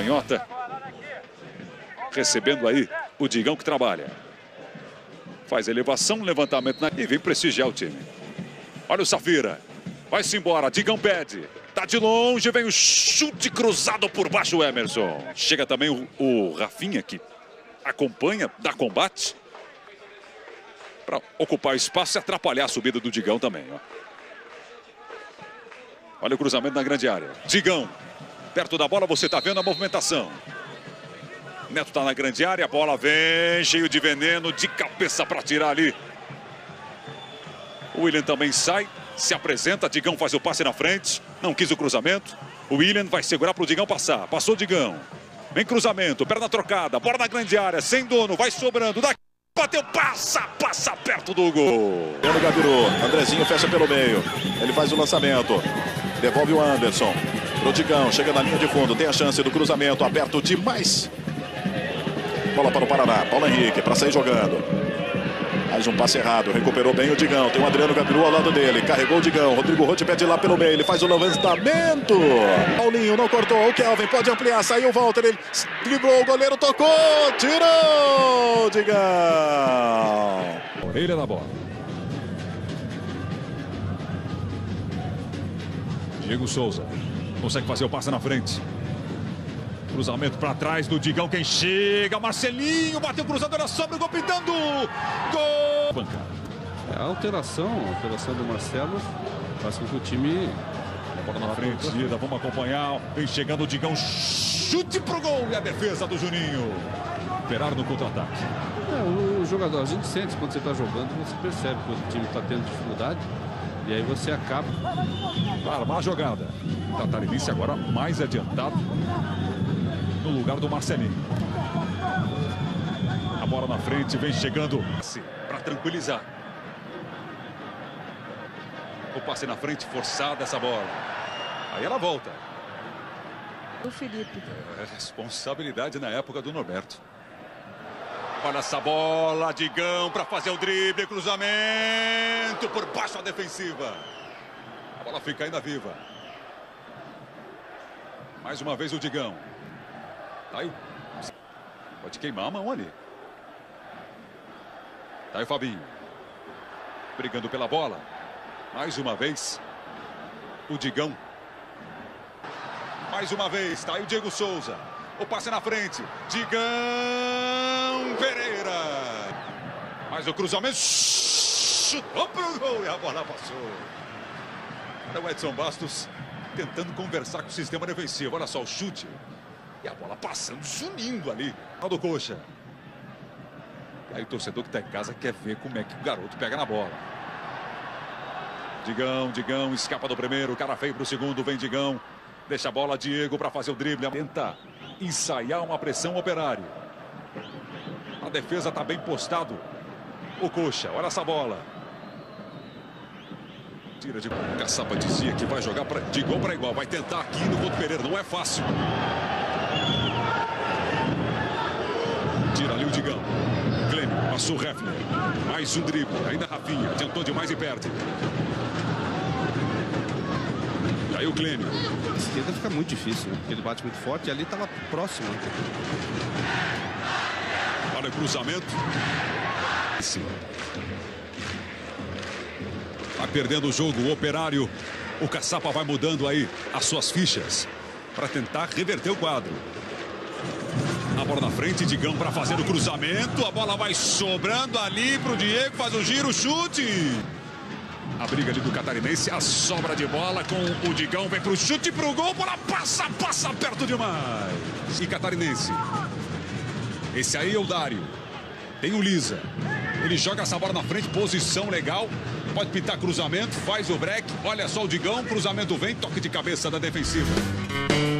canhota. Recebendo aí o Digão que trabalha. Faz elevação, levantamento e vem prestigiar o time. Olha o Safira. Vai-se embora, Digão pede. Tá de longe, vem o chute cruzado por baixo o Emerson. Chega também o Rafinha que acompanha, dá combate. Para ocupar o espaço e atrapalhar a subida do Digão também. Ó. Olha o cruzamento na grande área. Digão, perto da bola, você tá vendo a movimentação. Neto tá na grande área, a bola vem, cheio de veneno, de cabeça para tirar ali. O William também sai, se apresenta, Digão faz o passe na frente, não quis o cruzamento. O William vai segurar para o Digão passar, passou o Digão. Vem cruzamento, perna trocada, bola na grande área, sem dono, vai sobrando, daqui, bateu, passa perto do gol. Pelo Gabiru, Andrezinho fecha pelo meio, ele faz o lançamento, devolve o Anderson, pro Digão, chega na linha de fundo, tem a chance do cruzamento, aberto demais. Bola para o Paraná, Paulo Henrique, para sair jogando. Mais um passe errado, recuperou bem o Digão. Tem o Adriano Gabiru ao lado dele, carregou o Digão. Rodrigo Rotti pede lá pelo meio, ele faz o levantamento. Paulinho não cortou, o Kelvin pode ampliar, saiu o Walter, ele driblou, o goleiro tocou, tirou, Digão. Ele é na bola. Diego Souza consegue fazer o passe na frente. Cruzamento para trás do Digão, quem chega, Marcelinho, bateu cruzado, olha sobre o gol pintando, gol! A alteração do Marcelo faz com que o time... Bola na frente, vamos acompanhar, vem chegando o Digão, chute pro gol e a defesa do Juninho. Operaram no contra-ataque. O jogador, a gente sente quando você está jogando, você percebe que o time está tendo dificuldade e aí você acaba... Para armar a jogada, Catarinense agora mais adiantado. No lugar do Marcelinho. A bola na frente, vem chegando para tranquilizar. O passe na frente, forçada essa bola. Aí ela volta. O Felipe. Responsabilidade na época do Norberto. Olha essa bola, Digão para fazer o drible, cruzamento por baixo a defensiva. A bola fica ainda viva. Mais uma vez o Digão. Tá aí. Pode queimar a mão ali. Tá aí o Fabinho. Brigando pela bola. Mais uma vez. O Digão. Mais uma vez. Tá aí o Diego Souza. O passe na frente. Digão Pereira. Mais o cruzamento. Chutou pro gol e a bola passou. Era o Edson Bastos tentando conversar com o sistema defensivo. Olha só o chute. E a bola passando, zunindo ali. Do Coxa. E aí o torcedor que está em casa quer ver como é que o garoto pega na bola. Digão, escapa do primeiro. O cara feio para o segundo, vem Digão. Deixa a bola, Diego, para fazer o drible. Tenta ensaiar uma pressão Operário. A defesa está bem postado. O Coxa, olha essa bola. Tira de... Caçapa dizia que vai jogar de igual para igual. Vai tentar aqui no Couto Pereira, não é fácil. Tira ali o Digão. Clênio, passou o Hefner. Mais um drible. Ainda Rafinha. Tentou demais e perde. E aí o Clênio. A esquerda fica muito difícil, né? Porque ele bate muito forte e ali estava próximo. Olha o cruzamento. Vai perdendo o jogo. O Operário. O Caçapa vai mudando aí as suas fichas para tentar reverter o quadro. A bola na frente, Digão para fazer o cruzamento. A bola vai sobrando ali pro Diego, faz o giro, chute. A briga ali do Catarinense, a sobra de bola com o Digão, vem pro chute, pro gol, bola passa perto demais. E Catarinense. Esse aí é o Dário. Tem o Lisa. Ele joga essa bola na frente, posição legal. Pode pintar cruzamento, faz o break. Olha só o Digão, cruzamento vem, toque de cabeça da defensiva.